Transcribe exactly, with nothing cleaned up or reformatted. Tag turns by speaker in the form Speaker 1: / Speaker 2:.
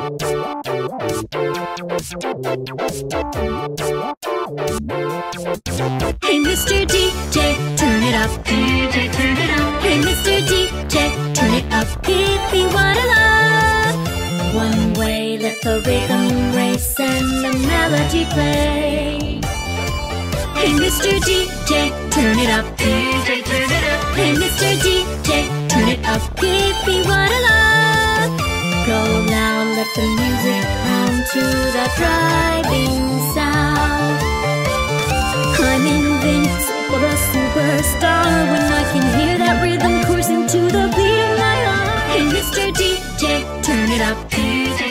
Speaker 1: Hey, Mister D J, turn it up. D J, turn it up. Hey, Mister D J, turn it up. Give me what I love. One way, let the rhythm race and the melody play. Hey, Mister D J, turn it up. D J, turn it up. Hey, Mister D J, turn it up. Give me what I love. Go loud, let the music hum to the driving sound. I'm invincible, a superstar when I can hear that rhythm coursing to the beat of my heart. Hey, Mister D J, turn it up. D J,